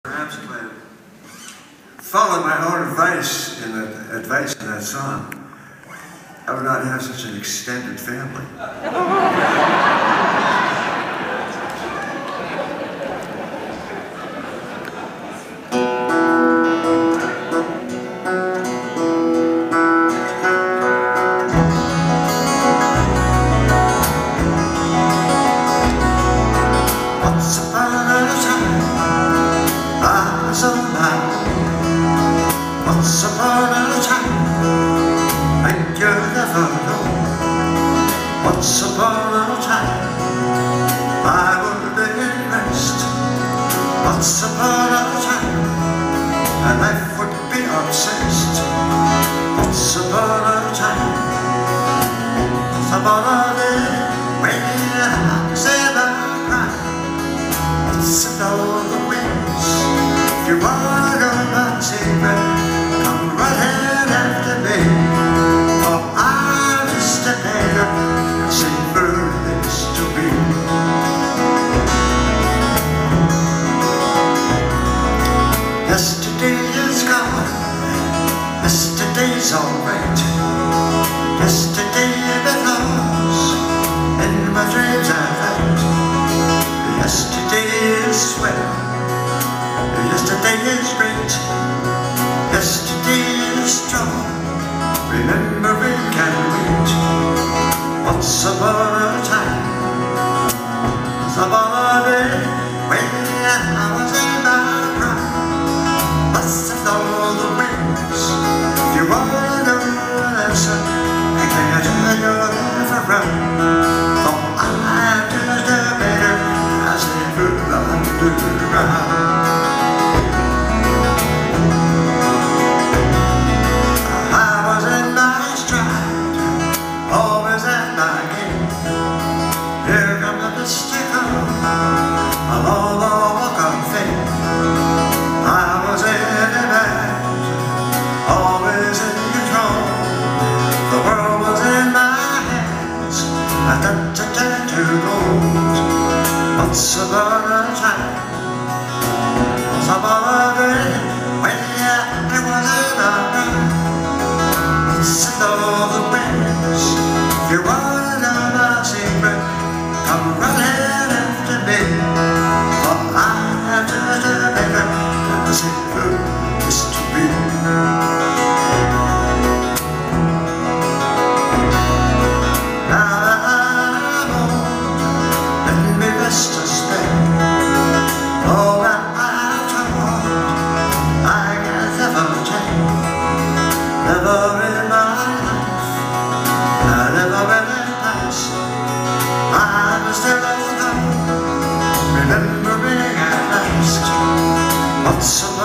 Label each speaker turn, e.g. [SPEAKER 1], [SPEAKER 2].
[SPEAKER 1] Perhaps if I followed my own advice in that song, I would not have such an extended family. Once upon a time, I was on my own. Once upon a time, and you'll never know. Once upon a time, I would be in rest. Once upon a time, my life would be obsessed. Once upon a time, once upon a day, when I said I cried. Once all the winds, if you wanna know my secret, come running after me. For I'm just a beggar, savor history. Yesterday is gone, yesterday's alright. Yesterday belongs in my dreams at night. Yesterday is swell, yesterday is great. Yesterday is strong, remembering can wait. Once upon a time, once upon a day, when I was in my prime, busted all the wings. If you wanna know the answer, I can't tell you never run. For I'm just a beggar, I sleep underground. Along the walk of fame, I was in demand, always in control. The world was in my hands, I touched it to gold. Once upon a time, once upon a day, when I was in a run. Once in all the winds, if you wanna know my secret, come running after me. Never in my life, I never really passed. I'm still alone, remembering at last. Once